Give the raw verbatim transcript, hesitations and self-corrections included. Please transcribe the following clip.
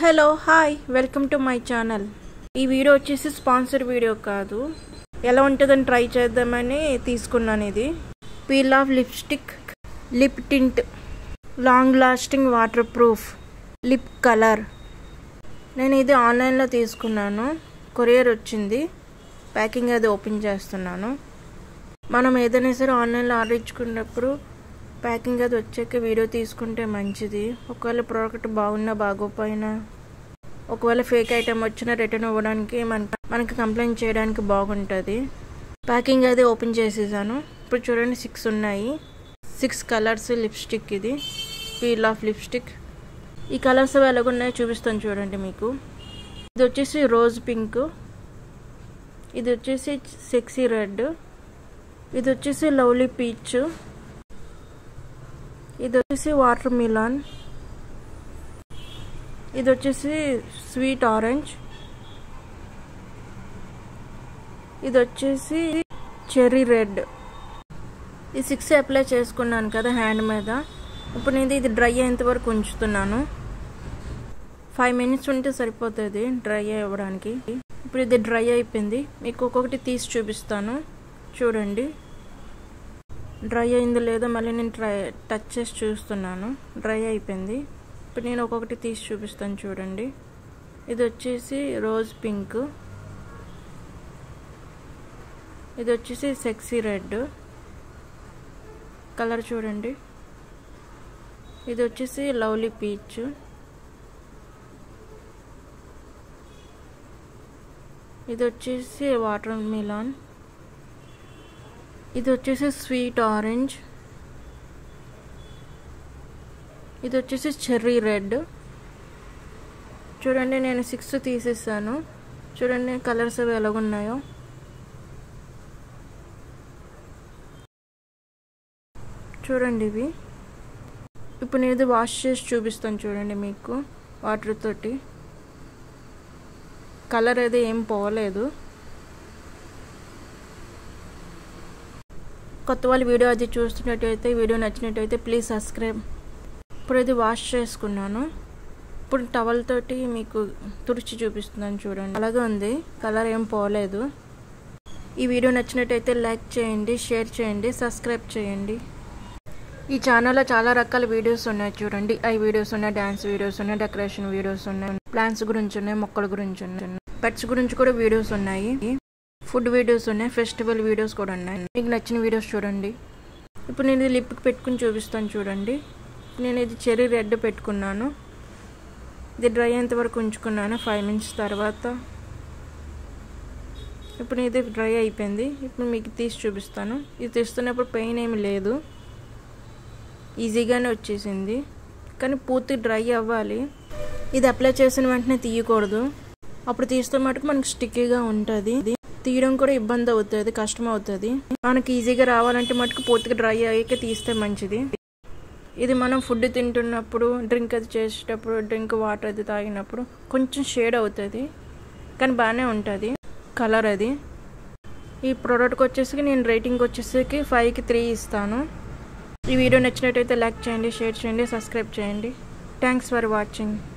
Hello hi welcome to my channel. ఈ video వచ్చేసి sponsor video కాదు, ఎలా ఉంటుందని ట్రై చేద్దామని తీసుకున్నాను. ఇది peel off lipstick lip tint long lasting water proof lip colour. నేను ఇది ఆన్లైన్లో తీసుకున్నాను, కొరియర్ వచ్చింది. ప్యాకింగ్ అది ఓపెన్ చేస్తున్నాను. మనం ఏదైనా సరే ఆన్లైన్లో ఆర్డర్ ఇచ్చుకున్నప్పుడు ప్యాకింగ్ అది వచ్చాక వీడియో తీసుకుంటే మంచిది. ఒకవేళ ప్రోడక్ట్ బాగున్నా బాగోపోయినా, ఒకవేళ ఫేక్ ఐటెం వచ్చినా రిటర్న్ ఇవ్వడానికి మన మనకి కంప్లైంట్ చేయడానికి బాగుంటుంది. ప్యాకింగ్ అది ఓపెన్ చేసేసాను. ఇప్పుడు చూడండి, సిక్స్ ఉన్నాయి, సిక్స్ కలర్స్ లిప్స్టిక్. ఇది పీల్ ఆఫ్ లిప్స్టిక్. ఈ కలర్స్ ఎలాగున్నాయో చూపిస్తాను చూడండి మీకు. ఇది వచ్చేసి రోజ్ పింక్, ఇది వచ్చేసి సెక్సీ రెడ్, ఇది వచ్చేసి లవ్లీ పీచ్, ఇది వచ్చేసి వాటర్ మిలాన్, ఇది వచ్చేసి స్వీట్ ఆరెంజ్, ఇది వచ్చేసి చెర్రీ రెడ్. ఈ సిక్స్ అప్లై చేసుకున్నాను కదా హ్యాండ్ మీద. ఇప్పుడు నేను ఇది డ్రై అయ్యేంత వరకు ఉంచుతున్నాను. ఫైవ్ మినిట్స్ ఉంటే సరిపోతుంది డ్రై అవ్వడానికి. ఇప్పుడు ఇది డ్రై అయిపోయింది. మీకు ఒక్కొక్కటి తీసి చూపిస్తాను చూడండి. డ్రై అయిందో లేదో మళ్ళీ నేను ట్రై టచ్ చేసి చూస్తున్నాను. డ్రై అయిపోయింది. ఇప్పుడు నేను ఒక్కొక్కటి తీసి చూపిస్తాను చూడండి. ఇది వచ్చేసి రోజ్ పింక్, ఇది వచ్చేసి సెక్సీ రెడ్ కలర్ చూడండి, ఇది వచ్చేసి లవ్లీ పీచ్, ఇది వచ్చేసి వాటర్ మిలాన్, ఇది వచ్చేసి స్వీట్ ఆరెంజ్, ఇది వచ్చేసి చెర్రీ రెడ్. చూడండి, నేను సిక్స్ తీసేసాను. చూడండి కలర్స్ అవి ఎలాగున్నాయో. చూడండి ఇవి. ఇప్పుడు నేను ఇది వాష్ చేసి చూపిస్తాను చూడండి మీకు వాటర్ తోటి. కలర్ అయితే ఏం పోలేదు. కొత్త వాళ్ళు వీడియో అది చూస్తున్నట్టయితే, వీడియో నచ్చినట్టయితే ప్లీజ్ సబ్స్క్రైబ్. ఇప్పుడు ఇది వాష్ చేసుకున్నాను. ఇప్పుడు టవల్ తోటి మీకు తుడిచి చూపిస్తున్నాను చూడండి. అలాగే ఉంది, కలర్ ఏం పోలేదు. ఈ వీడియో నచ్చినట్టయితే లైక్ చేయండి, షేర్ చేయండి, సబ్స్క్రైబ్ చేయండి. ఈ ఛానల్లో చాలా రకాల వీడియోస్ ఉన్నాయి చూడండి. ఐ వీడియోస్ ఉన్నాయి, డ్యాన్స్ వీడియోస్ ఉన్నాయి, డెకరేషన్ వీడియోస్ ఉన్నాయి, ప్లాంట్స్ గురించి ఉన్నాయి, మొక్కల గురించి ఉన్నాయి, పెట్స్ గురించి కూడా వీడియోస్ ఉన్నాయి, ఫుడ్ వీడియోస్ ఉన్నాయి, ఫెస్టివల్ వీడియోస్ కూడా ఉన్నాయి. మీకు నచ్చిన వీడియోస్ చూడండి. ఇప్పుడు నేను ఇది లిప్కి పెట్టుకుని చూపిస్తాను చూడండి. నేను ఇది చెర్రీ రెడ్ పెట్టుకున్నాను. ఇది డ్రై అయ్యేంత వరకు ఉంచుకున్నాను ఫైవ్ మినిట్స్ తర్వాత. ఇప్పుడు ఇది డ్రై అయిపోయింది. ఇప్పుడు మీకు తీసి చూపిస్తాను. ఇది తీస్తున్నప్పుడు పెయిన్ ఏమి లేదు, ఈజీగానే వచ్చేసింది. కానీ పూర్తి డ్రై అవ్వాలి. ఇది అప్లై చేసిన వెంటనే తీయకూడదు. అప్పుడు తీస్తే మటుకు మనకి స్టిక్కీగా ఉంటుంది. తీయడం కూడా ఇబ్బంది అవుతుంది, కష్టం అవుతుంది. మనకి ఈజీగా రావాలంటే మటుకు పూర్తిగా డ్రై అయ్యాక తీస్తే మంచిది. ఇది మనం ఫుడ్ తింటున్నప్పుడు, డ్రింక్ అది చేసేటప్పుడు, డ్రింక్ వాటర్ అది తాగినప్పుడు కొంచెం షేడ్ అవుతుంది, కానీ బాగానే ఉంటుంది కలర్ అది. ఈ ప్రోడక్ట్కి వచ్చేసి నేను రేటింగ్ వచ్చేసరికి ఫైవ్కి త్రీ ఇస్తాను. ఈ వీడియో నచ్చినట్టయితే లైక్ చేయండి, షేర్ చేయండి, సబ్స్క్రైబ్ చేయండి. Thanks for watching.